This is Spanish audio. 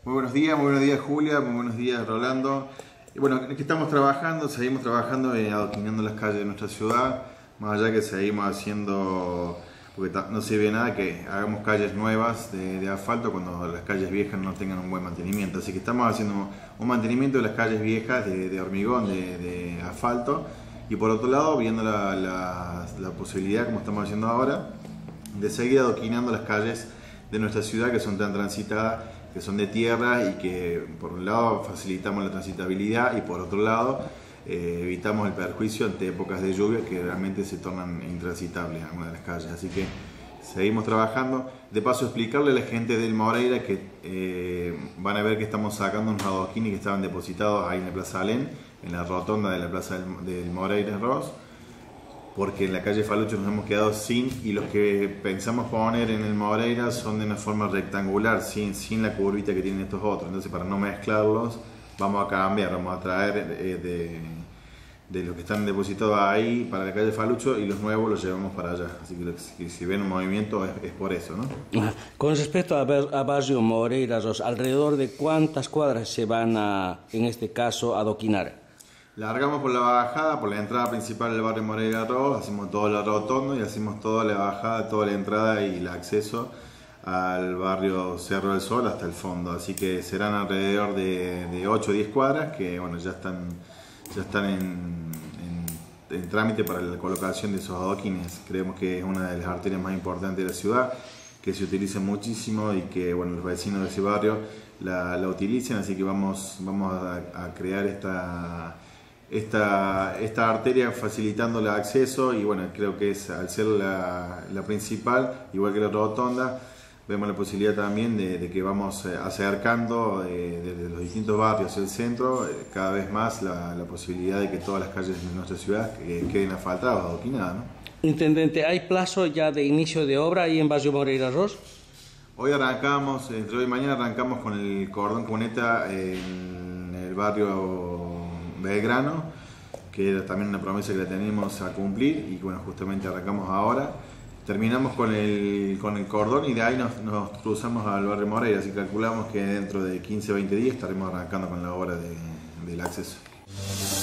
Muy buenos días Julia, muy buenos días Rolando. Y bueno, aquí estamos trabajando, seguimos trabajando adoquinando las calles de nuestra ciudad, más allá que seguimos haciendo, porque no sirve nada que hagamos calles nuevas de asfalto cuando las calles viejas no tengan un buen mantenimiento. Así que estamos haciendo un mantenimiento de las calles viejas de hormigón, de asfalto, y por otro lado viendo la posibilidad, como estamos haciendo ahora, de seguir adoquinando las calles de nuestra ciudad que son tan transitadas, que son de tierra y que por un lado facilitamos la transitabilidad y por otro lado evitamos el perjuicio ante épocas de lluvia que realmente se tornan intransitables algunas de las calles. Así que seguimos trabajando. De paso, explicarle a la gente del Moreira que van a ver que estamos sacando unos adoquines que estaban depositados ahí en la Plaza Alén, en la rotonda de la Plaza del Moreira Ross, porque en la calle Falucho nos hemos quedado sin, y los que pensamos poner en el Moreira son de una forma rectangular, sin la curvita que tienen estos otros. Entonces, para no mezclarlos, vamos a cambiar, vamos a traer de los que están depositados ahí para la calle Falucho, y los nuevos los llevamos para allá. Así que si ven un movimiento es por eso, ¿no? Con respecto a Barrio Moreira Ross, ¿alrededor de cuántas cuadras se van en este caso, a adoquinar? Largamos por la bajada, por la entrada principal del barrio Moreira Ross, hacemos toda la rotonda y hacemos toda la bajada, toda la entrada y el acceso al barrio Cerro del Sol hasta el fondo. Así que serán alrededor de 8 o 10 cuadras que bueno, ya están en trámite para la colocación de esos adoquines. Creemos que es una de las arterias más importantes de la ciudad, que se utiliza muchísimo y que bueno, los vecinos de ese barrio la utilicen. Así que vamos a crear esta arteria facilitando el acceso, y bueno, creo que al ser la principal, igual que la rotonda, vemos la posibilidad también de que vamos acercando desde los distintos barrios hacia el centro cada vez más la posibilidad de que todas las calles de nuestra ciudad queden asfaltadas, adoquinadas, ¿no? Intendente, ¿hay plazo ya de inicio de obra ahí en Barrio Moreira Ross? Hoy arrancamos, entre hoy y mañana arrancamos con el cordón cuneta en el barrio Belgrano, que era también una promesa que la teníamos a cumplir, y bueno, justamente arrancamos ahora. Terminamos con el cordón y de ahí nos cruzamos al barrio Moreira, así que calculamos que dentro de 15 o 20 días estaremos arrancando con la obra del acceso.